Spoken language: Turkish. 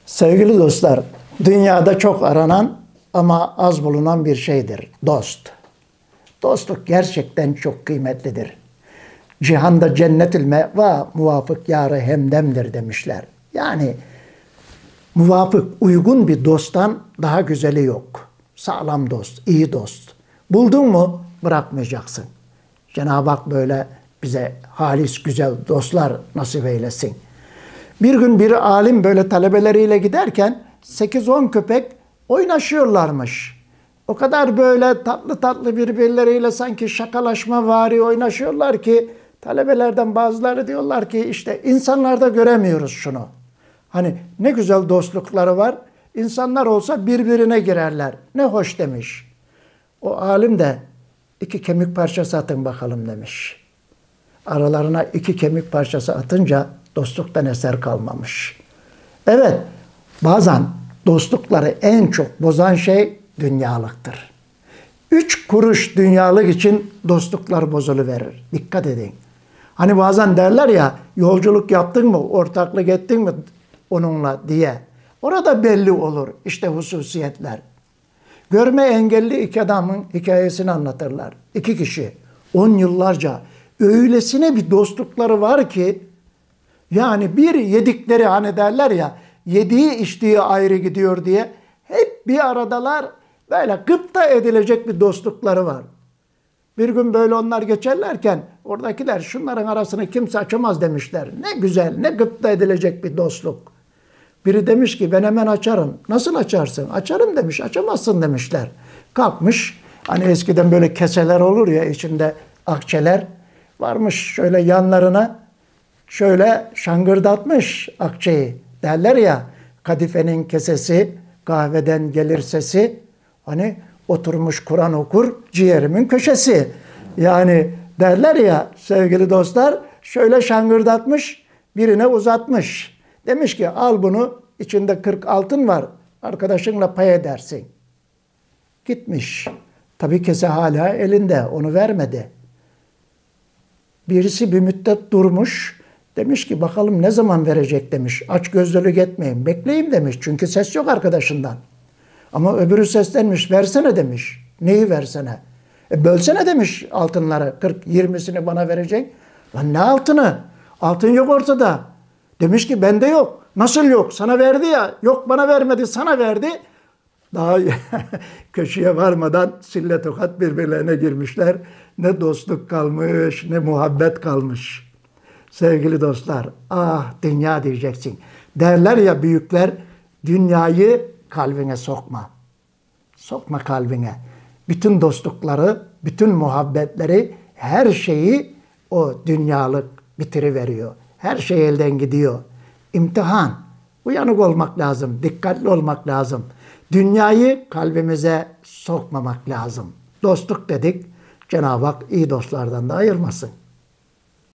Sevgili dostlar, dünyada çok aranan ama az bulunan bir şeydir, dost. Dostluk gerçekten çok kıymetlidir. Cihanda cennetül meva muvafık yarı hemdemdir demişler. Yani muvafık, uygun bir dosttan daha güzeli yok. Sağlam dost, iyi dost. Buldun mu bırakmayacaksın. Cenab-ı Hak böyle bize halis, güzel dostlar nasip eylesin. Bir gün bir alim böyle talebeleriyle giderken 8-10 köpek oynaşıyorlarmış. O kadar böyle tatlı tatlı birbirleriyle sanki şakalaşma vari oynaşıyorlar ki talebelerden bazıları diyorlar ki işte insanlarda göremiyoruz şunu. Hani ne güzel dostlukları var. İnsanlar olsa birbirine girerler. Ne hoş demiş. O alim de 2 kemik parçası atın bakalım demiş. Aralarına 2 kemik parçası atınca dostluktan eser kalmamış. Evet, bazen dostlukları en çok bozan şey dünyalıktır. 3 kuruş dünyalık için dostluklar bozuluverir. Dikkat edin. Hani bazen derler ya, yolculuk yaptın mı, ortaklık ettin mi onunla diye. Orada belli olur işte hususiyetler. Görme engelli 2 adamın hikayesini anlatırlar. 2 kişi 10 yıllarca öylesine bir dostlukları var ki, yani bir yedikleri, hani derler ya, yediği içtiği ayrı gidiyor diye, hep bir aradalar, böyle gıpta edilecek bir dostlukları var. Bir gün böyle onlar geçerlerken oradakiler şunların arasını kimse açamaz demişler. Ne güzel, ne gıpta edilecek bir dostluk. Biri demiş ki ben hemen açarım. Nasıl açarsın? Açarım demiş. Açamazsın demişler. Kalkmış, hani eskiden böyle keseler olur ya, içinde akçeler varmış, şöyle yanlarına şöyle şangırdatmış akçeyi. Derler ya, kadifenin kesesi, kahveden gelir sesi, hani oturmuş Kur'an okur ciğerimin köşesi. Yani derler ya sevgili dostlar, şöyle şangırdatmış, birine uzatmış. Demiş ki al bunu, içinde 40 altın var, arkadaşınla pay edersin. Gitmiş. Tabii kese hala elinde, onu vermedi. Birisi bir müddet durmuş. Demiş ki bakalım ne zaman verecek demiş. Aç gözlülük etmeyin, bekleyin demiş. Çünkü ses yok arkadaşından. Ama öbürü seslenmiş, versene demiş. Neyi versene? Bölsene demiş altınları. 40-20'sini bana verecek. Lan ne altını? Altın yok ortada. Demiş ki bende yok. Nasıl yok? Sana verdi ya. Yok bana vermedi, sana verdi. Daha köşeye varmadan sille tokat birbirlerine girmişler. Ne dostluk kalmış, ne muhabbet kalmış. Sevgili dostlar, ah dünya diyeceksin. Derler ya büyükler, dünyayı kalbine sokma. Sokma kalbine. Bütün dostlukları, bütün muhabbetleri, her şeyi o dünyalık bitiriveriyor. Her şey elden gidiyor. İmtihan. Uyanık olmak lazım, dikkatli olmak lazım. Dünyayı kalbimize sokmamak lazım. Dostluk dedik, Cenab-ı Hak iyi dostlardan da ayırmasın.